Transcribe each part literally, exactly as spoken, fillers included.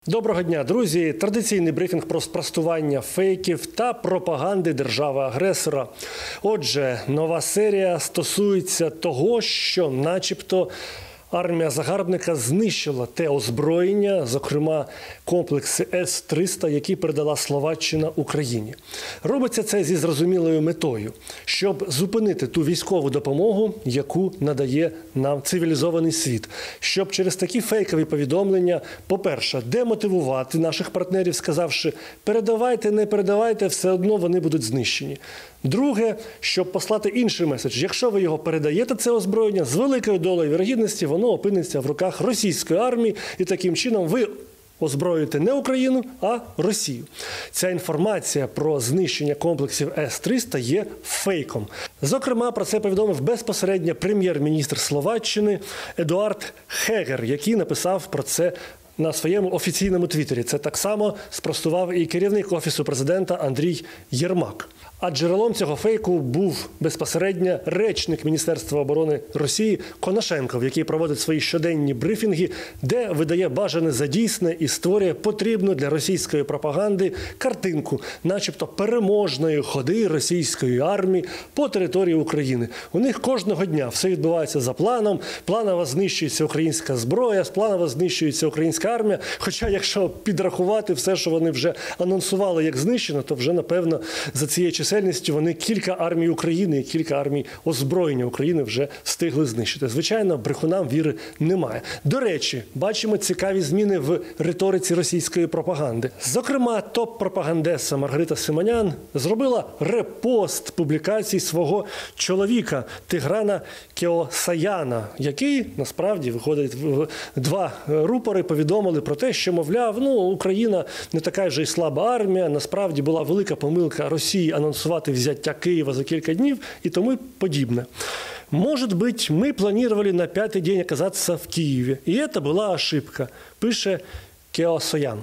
Доброго дня, друзі! Традиційний брифінг про спростування фейків та пропаганди держави-агресора. Отже, нова серія стосується того, що начебто армія загарбника знищила те озброєння, зокрема комплекси С триста, які передала Словаччина Україні. Робиться це зі зрозумілою метою, щоб зупинити ту військову допомогу, яку надає нам цивілізований світ. Щоб через такі фейкові повідомлення, по-перше, демотивувати наших партнерів, сказавши «передавайте, не передавайте, все одно вони будуть знищені». Друге, щоб послати інший меседж. Якщо ви його передаєте, це озброєння, з великою долею вірогідності воно опиниться в руках російської армії, і таким чином ви озброюєте не Україну, а Росію. Ця інформація про знищення комплексів С триста є фейком. Зокрема, про це повідомив безпосередньо прем'єр-міністр Словаччини Едуард Хегер, який написав про це на своєму офіційному твіттері. Це так само спростував і керівник Офісу президента Андрій Єрмак. А джерелом цього фейку був безпосередньо речник Міністерства оборони Росії Конашенков, який проводить свої щоденні брифінги, де видає бажане за дійсне і створює потрібну для російської пропаганди картинку, начебто переможної ходи російської армії по території України. У них кожного дня все відбувається за планом, планово знищується українська зброя, планово знищується українська армія, хоча якщо підрахувати все, що вони вже анонсували як знищено, то вже, напевно, за цією чисельністю вони кілька армій України і кілька армій озброєння України вже встигли знищити. Звичайно, брехунам віри немає. До речі, бачимо цікаві зміни в риториці російської пропаганди. Зокрема, топ-пропагандеса Маргарита Симонян зробила репост публікацій свого чоловіка Тиграна Кеосаяна, який, насправді, виходить, два рупори повідомили про те, що, мовляв, ну, Україна не така вже й слаба армія, насправді була велика помилка Росії анонсувати взяття Києва за кілька днів и тому подобное. Может быть, мы планировали на пятый день оказаться в Киеве, и это была ошибка, пише Кеосаян.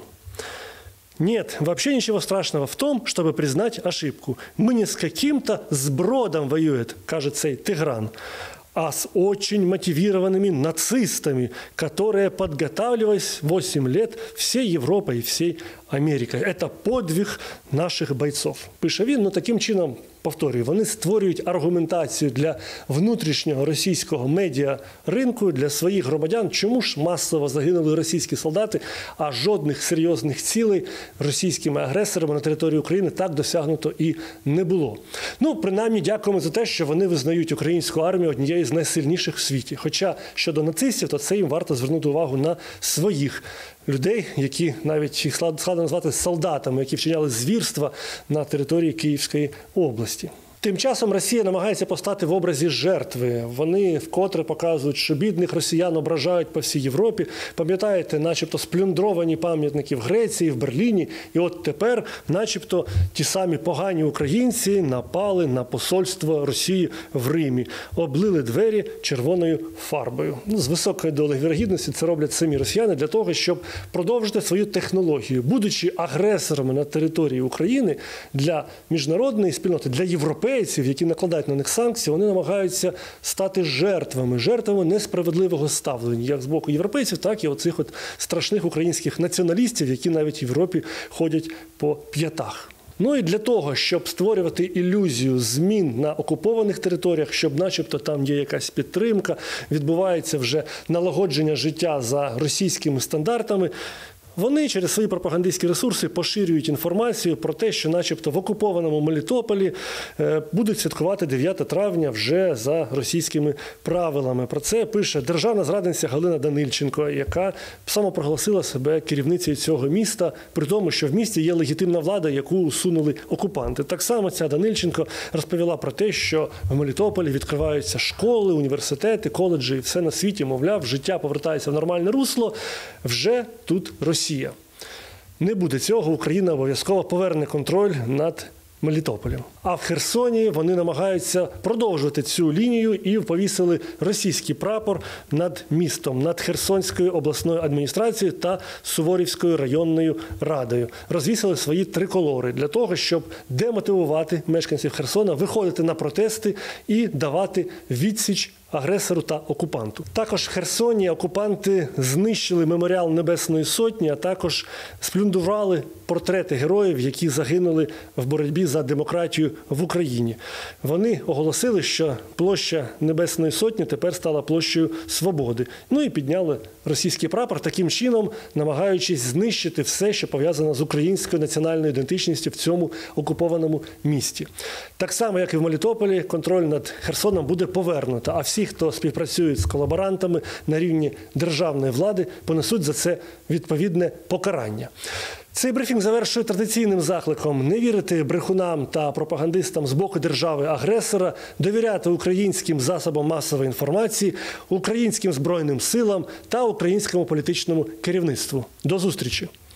Нет, вообще ничего страшного в том, чтобы признать ошибку. Мы не с каким-то сбродом воюет, кажет цей Тигран, а с очень мотивированными нацистами, которые подготавливались восемь лет всей Европой и всей Америкой. Это подвиг наших бойцов. Пише він, ну таким чином, повторюю, вони створюють аргументацію для внутрішнього російського медіаринку, для своїх громадян, чому ж масово загинули російські солдати, а жодних серйозних цілей російськими агресорами на території України так досягнуто і не було. Ну, принаймні, дякуємо за те, що вони визнають українську армію однією з найсильніших в світі. Хоча щодо нацистів, то це їм варто звернути увагу на своїх людей, які навіть їх складно назвати солдатами, які вчиняли звірства на території Київської області. Тим часом Росія намагається постати в образі жертви. Вони вкотре показують, що бідних росіян ображають по всій Європі. Пам'ятаєте, начебто сплюндровані пам'ятники в Греції, в Берліні. І от тепер, начебто, ті самі погані українці напали на посольство Росії в Римі. Облили двері червоною фарбою. Ну, з високою долею вірогідності це роблять самі росіяни для того, щоб продовжити свою технологію. Будучи агресорами на території України, для міжнародної спільноти, для європейців, які накладають на них санкції, вони намагаються стати жертвами, жертвами несправедливого ставлення, як з боку європейців, так і оцих от страшних українських націоналістів, які навіть в Європі ходять по п'ятах. Ну і для того, щоб створювати ілюзію змін на окупованих територіях, щоб начебто там є якась підтримка, відбувається вже налагодження життя за російськими стандартами, вони через свої пропагандистські ресурси поширюють інформацію про те, що начебто в окупованому Мелітополі будуть святкувати дев'яте травня вже за російськими правилами. Про це пише державна зрадниця Галина Данильченко, яка самопроголосила себе керівницею цього міста, при тому, що в місті є легітимна влада, яку усунули окупанти. Так само ця Данильченко розповіла про те, що в Мелітополі відкриваються школи, університети, коледжі, і все на світі, мовляв, життя повертається в нормальне русло, вже тут Росія. Не буде цього, Україна обов'язково поверне контроль над Мелітополем. А в Херсоні вони намагаються продовжувати цю лінію і повісили російський прапор над містом, над Херсонською обласною адміністрацією та Суворівською районною радою. Розвісили свої триколори для того, щоб демотивувати мешканців Херсона, виходити на протести і давати відсіч агресору та окупанту. Також в Херсоні окупанти знищили меморіал Небесної Сотні, а також сплюндрували портрети героїв, які загинули в боротьбі за демократію в Україні. Вони оголосили, що площа Небесної Сотні тепер стала площею свободи. Ну і підняли російський прапор, таким чином намагаючись знищити все, що пов'язано з українською національною ідентичністю в цьому окупованому місті. Так само, як і в Мелітополі, контроль над Херсоном буде повернуто, а всі, хто співпрацюють з колаборантами на рівні державної влади, понесуть за це відповідне покарання. Цей брифінг завершує традиційним закликом не вірити брехунам та пропагандистам з боку держави-агресора, довіряти українським засобам масової інформації, українським збройним силам та українському політичному керівництву. До зустрічі!